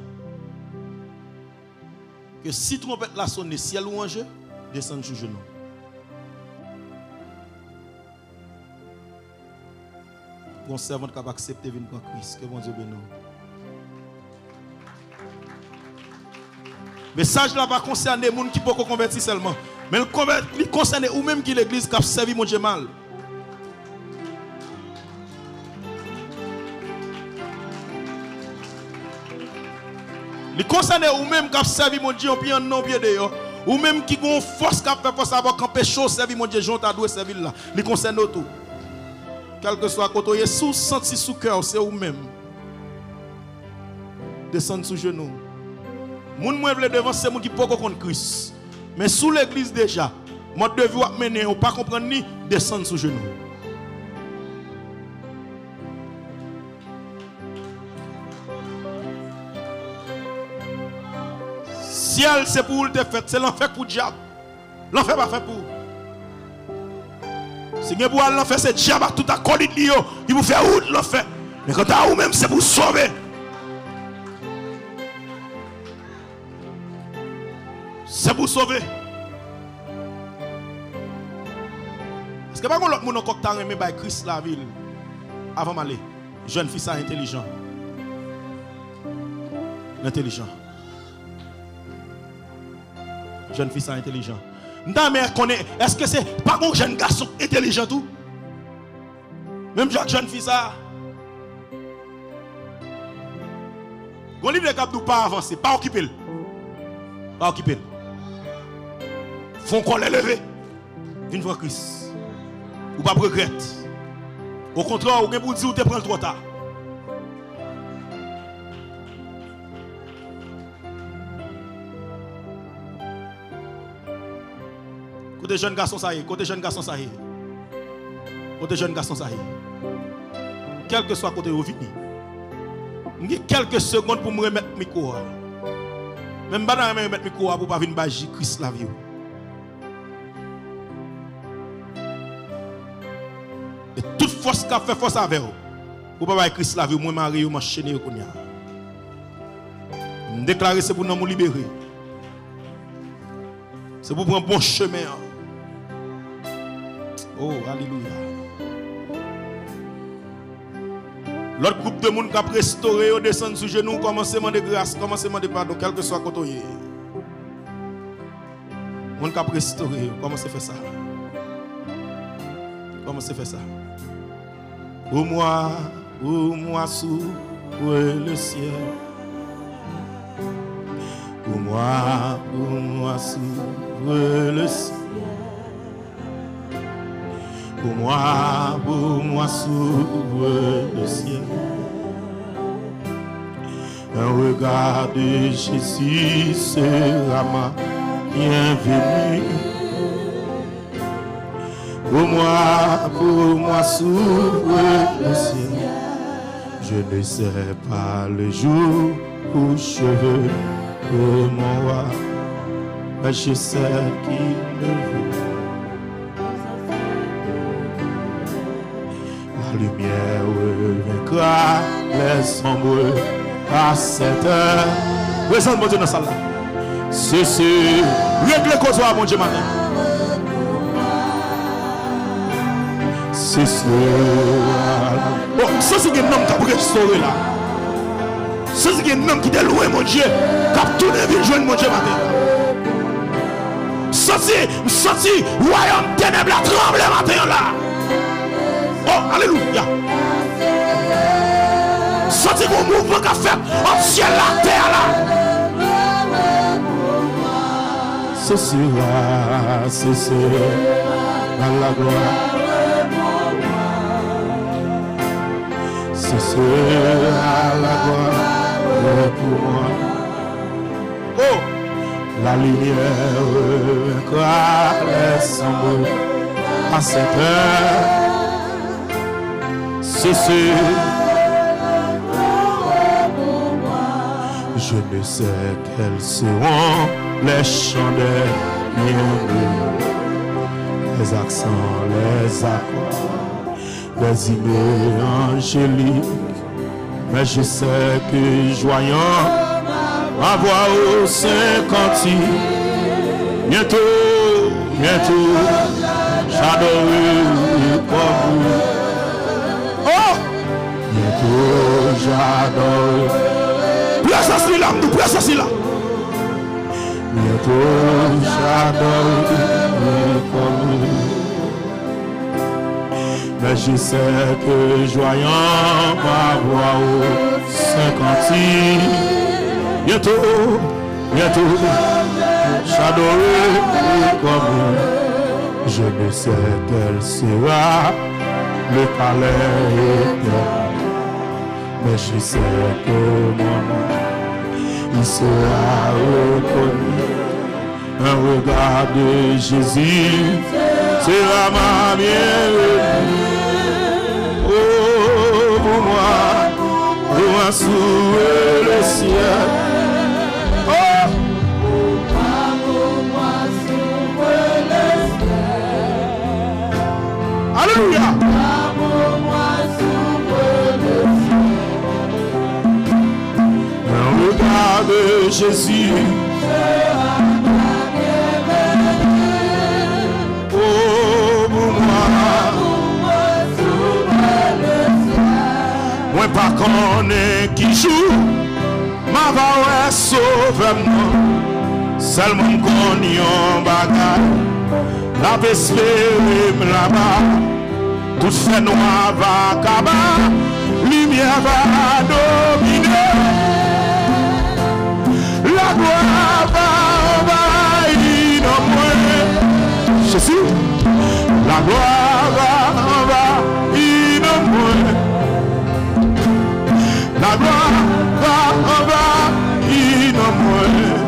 que si trompette la sonne, ciel ou ange, descend sur genou. Bon servant capable d'accepter venir pour Christ, que bon Dieu bénisse. Le message là va concerner les gens qui peuvent convertir seulement. Mais il concerne ou même qui l'église qui a servi mon Dieu mal. Il concerne ou même qui a servi mon Dieu en pied en non pied dehors. Ou même qui a une force qui a fait force avoir camper chaud servir mon Dieu, j'en t'adore servir là. Il concerne tout. Quel que soit côté, sous senti sous cœur, c'est ou même. Descendre sous genou. Moun mwen vle devant c'est moun qui peut comprendre Christ. Mais sous l'église déjà, mode de vie a mené ou pas comprendre ni descendre sous genou. Ciel c'est pour le te fait, c'est l'enfer pour diable. L'enfer pas fait pour. Si vous pour l'enfer c'est diable tout à côté de lui, il vous fait route l'enfer. Mais quand à vous même c'est pour sauver. C'est pour sauver. Est-ce que pas l'autre monde encore t'a aimé by Christ la ville avant d'aller? Jeune fils intelligent. L'intelligent. Jeune fils intelligent. Est-ce que c'est pas mon jeune garçon intelligent tout? Même jeune fils ça. Gon livre de cap pas avancer, pas occuper. Pas occuper. Font qu'on les lever. Viens voir Christ. Ou pas regrette. Au contraire, ou bien pour dire ou te prend trop tard. Côté jeune garçon ça y est, côté jeune garçon ça y est. Côté jeune garçon ça y est. Quel que soit côté où vini. J'ai quelques secondes pour me remettre micro. Même pas dans me remettre micro pour pas venir bager Christ la vie. Et toute force qui a fait force avec vous. Pour pas bager Christ la vie, moi marié ou m'enchaîner konya. Me déclarer c'est pour nous libérer. C'est pour prendre un bon chemin. Oh, alléluia. L'autre groupe de monde qui a restauré, descend sous genoux, commencement de grâce, commencement de pardon, quel que soit côté. Monde qui a restauré, comment c'est fait ça? Comment c'est fait ça? Pour moi sous le ciel. Pour moi sous le ciel. Pour moi s'ouvre le ciel. Un regard de Jésus sera ma bienvenue. Pour moi s'ouvre le ciel. Je ne sais pas le jour où je veux mon roi, mais je sais qu'il le veut. La lumière vaincra les sombres à cette heure. Présente mon Dieu dans la salle. C'est règle le cause mon Dieu maintenant. c'est ça. Bon, ça c'est un homme qui a restauré là. Ça c'est un homme qui est loin, mon Dieu, qui a tourné vers joindre mon Dieu matin. Sorti, royaume ténèbres a tremblé matin là. Oh, alléluia. Sorti mon mouvement qu'a fait en ciel la terre là. Ce sera dans la gloire. Ce sera la gloire pour moi. Oh, la lumière vaincra les sombres à cette heure. Ce sera. Je ne sais quels seront les chants des bienvenus, les accents, les accords, les hymnes angéliques. Mais je sais que joyant ma voix au Saint-Cantique, bientôt, j'adorerai comme vous. Oh! Bientôt, j'adorerai. Presse assis là, nous presse assis là. Bientôt j'adorerai comme lui. Mais je sais que joyant ma voix au Saint-Cantique, bientôt j'adorerai comme lui. Je ne sais quel sera le palais éternel. Mais je sais que mon nom, il sera reconnu. Un regard de Jésus sera ma bienvenue. Oh, pour moi sous le ciel. Oh, pour moi sous le ciel. Alléluia. De Jésus, oh pour moi pas connaît qui joue, ma voix sauve-moi, seulement qu'on y en bagaille, la espérer là-bas, tout fait noir va acabar, lumière va dominer. La gloire va envahir nos moyens. Jésus, la gloire va envahir nos moyens. La gloire va envahir nos moyens.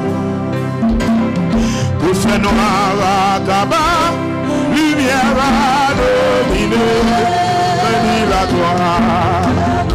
Tout fait noir va acabar, lumière va dominer. Bénis la gloire.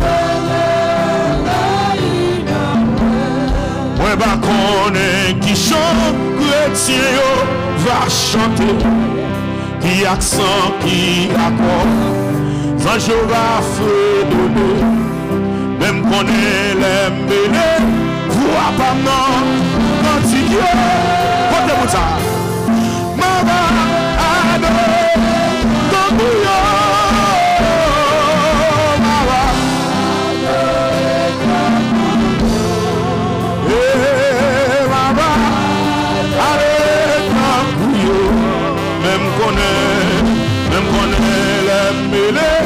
Moi pas connaît qui chante, chrétien va chanter, qui accent, qui accord, sans je va fredonner, même connaît les mêlés, voix pas non, quand il y a, portez-moi ça, maman, adorer, ton bouillon, maman. Même connaît les mêlés.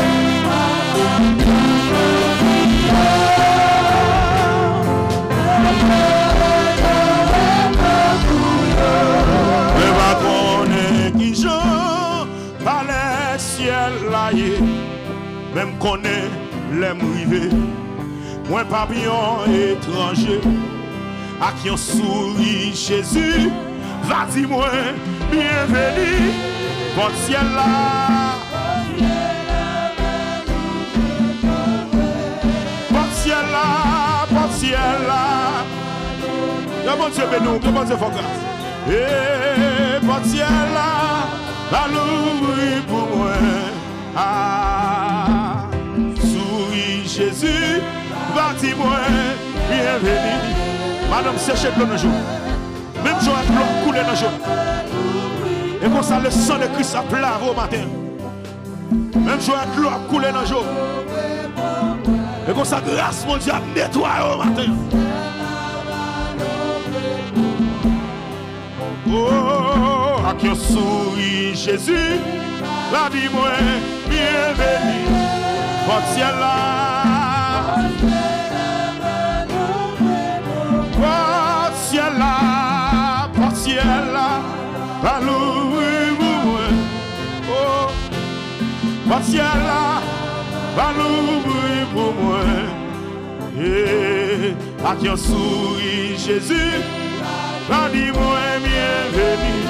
Même connaît qui j'en par les ciels laillés. Même connaît les rivés. Moi papillon étranger à qui on sourit Jésus. Va dis-moi bienvenue. Votre ciel là, votre ciel là, votre ciel là. Que bon Dieu bénisse, que bon Dieu fasse grâce. Et votre ciel là, la louer pour moi. Ah, souris Jésus, va dis-moi bienvenue. Madame, séchez le nos jours. Même jour à l'eau couler dans le jour. Et comme ça, le sang de Christ a plave au matin. Même joie de l'eau a coulé dans le jour. Et comme ça, grâce, mon Dieu, nettoie au matin. Oh, à qui sourit Jésus, la vie moi, bienvenue. Votre ciel là. Votre ciel là, votre ciel là, va l'ouvrir pour moi. Oh, votre ciel là, va l'ouvrir pour moi. Et à qui sourit Jésus, la vie moi, bienvenue.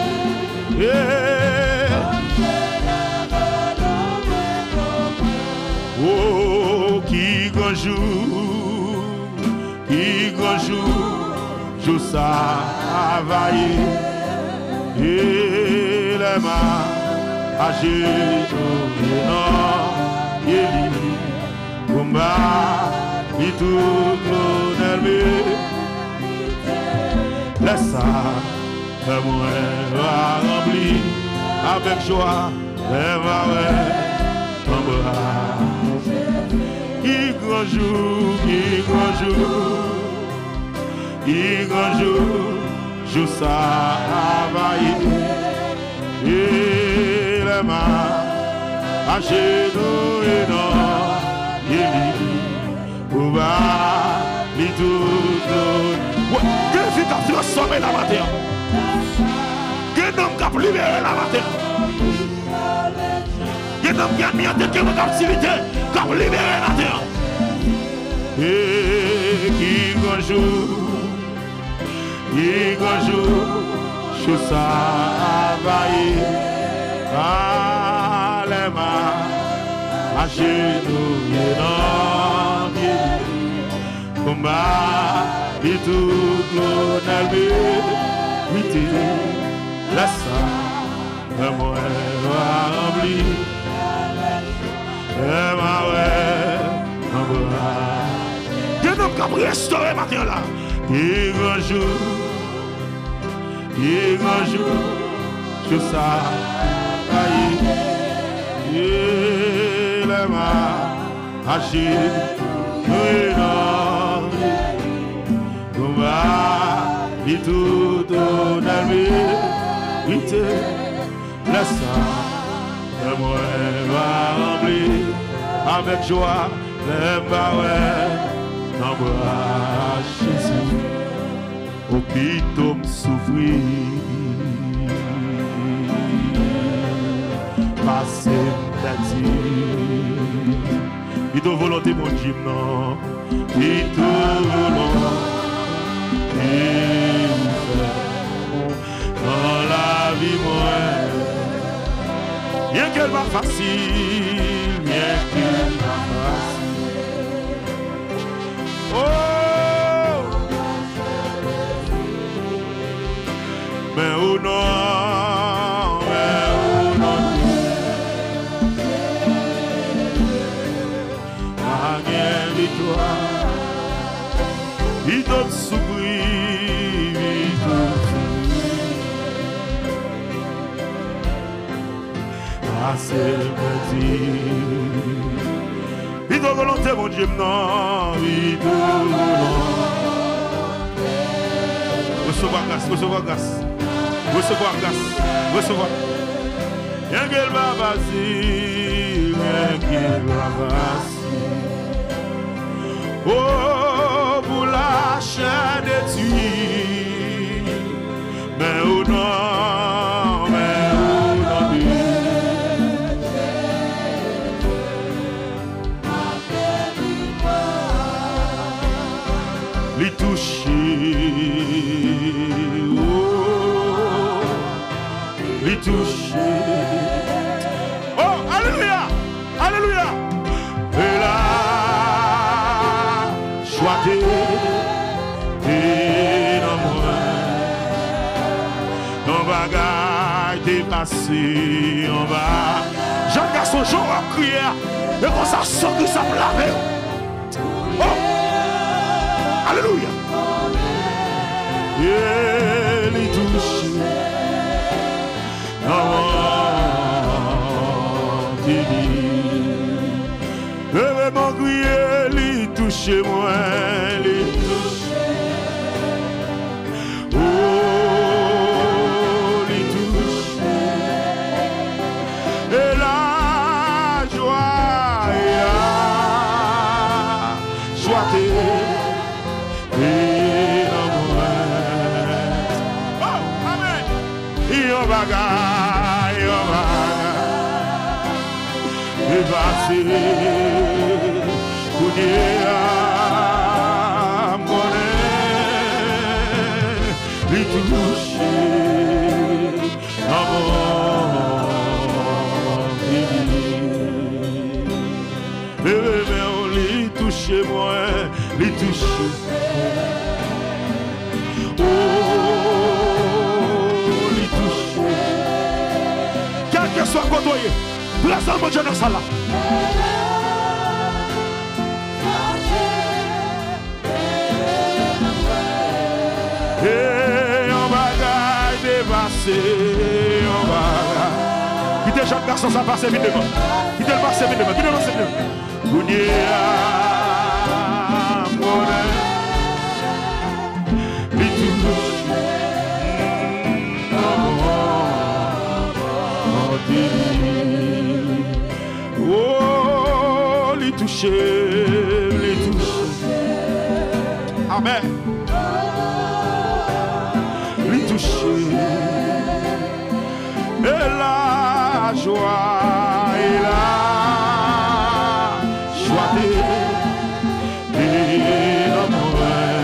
Oh, qui grand jour, jour ça vaillé, et les mains à Jésus, et lui, combat, et tout l'honneur, laisse ça, moi, rempli, avec joie, les mains, qui grand jour, jour ça vaillé, et les mains à genoux et non, et pour lui tout. Quel fille qui a transformé la matière? Quel homme qui a libéré la matière? Quel homme qui a mis en tête de captivité, qui a libéré la terre? Et qui grand jour, chose ça vaillé, à les mains, à genoux, et non, combat, et tout l'honneur, laisse ça, moi, rempli, et ma quel homme qui a restauré matin là? Et grand jour, je sais, et les mains agir, et tout honneur, laisse ça, moi rempli, avec joie, les barres. N'embrasse Jésus, au pitom souffrir, passer d'attire. Il te volonté mon Dieu, non, il te volonté, dans la vie, moi, bien qu'elle va facile, bien qu'elle va facile. Oh, mais où non, la victoire, il donne souffrir, assez petit. Il doit volonté, mon Dieu, non, il doit volonté. Recevoir grâce. Rien qu'elle va passer, oh, pour la chair de tuer, mais au nom, les toucher, oh, alléluia, et là, choisir, et non moi, ton bagage dépassé, on va, Jean Garçon, Jean a crié, et quand ça sort que ça me lave, oh, alléluia, et les toucher. Je m'en crier, lui toucher moi, lui toucher. Oh, lui toucher. Et la joie, joie et oh, amen. Yo bagaille, et passé, lui toucher, lui toucher moi, lui toucher. Oh, lui toucher. Quel que soit côtoyé, place dans mon Dieu dans ça là. Et on va dépasser, on va. Quittez chaque garçon, ça passe vite devant. Quittez le passe vite devant, quittez le passe vite devant. Oh, les toucher, les toucher. Amen. Les toucher. Et la joie, et la joie et l'amour.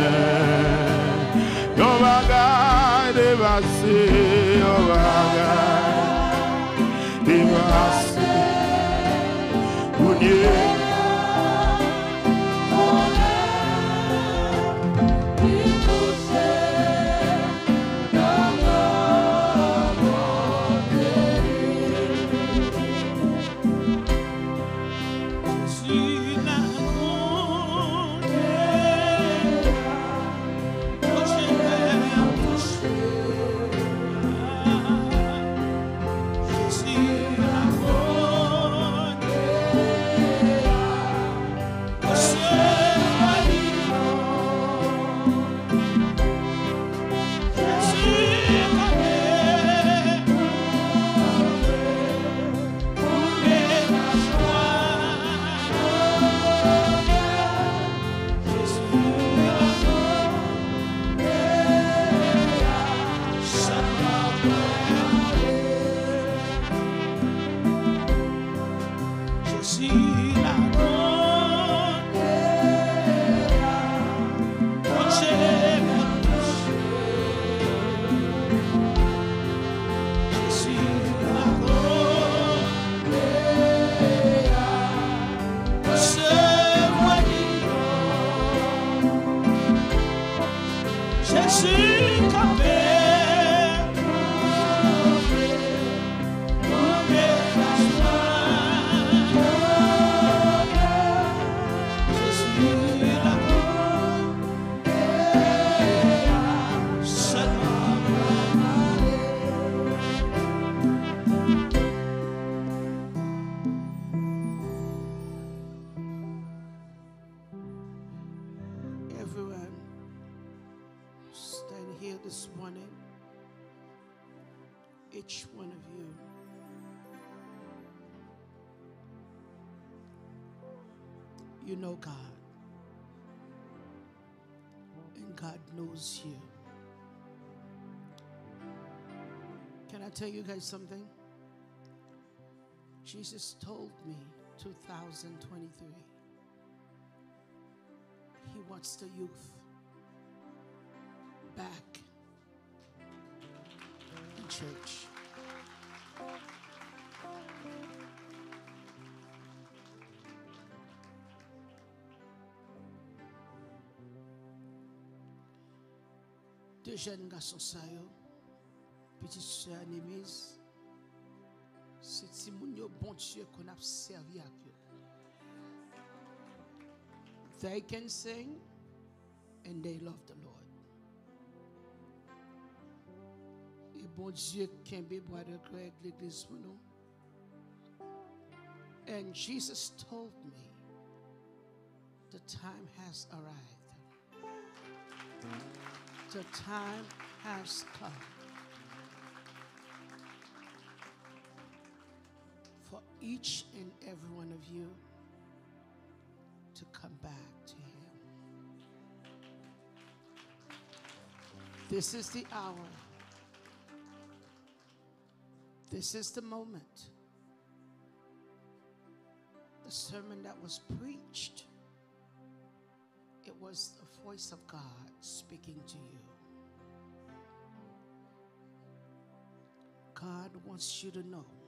On va garder passer, on va garder passer. Pour Dieu. Each one of you, you know God, and God knows you. Can I tell you guys something? Jesus told me 2023, He wants the youth back in church. Deux jeunes garçons, petite soeur Némise, c'est si mon bon Dieu qu'on a servi à Dieu. They can sing and they love the Lord. Et bon Dieu qui est bois de Greg l'église pour nous. And Jesus told me the time has arrived. The time has come for each and every one of you to come back to Him. This is the hour. This is the moment. The sermon that was preached, it was the voice of God speaking to you. God wants you to know